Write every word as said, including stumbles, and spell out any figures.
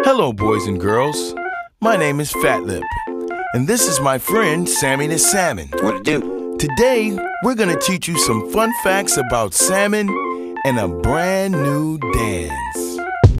Hello, boys and girls. My name is Fatlip, and this is my friend Sammy the Salmon. What it do? Today, we're going to teach you some fun facts about salmon and a brand new dance.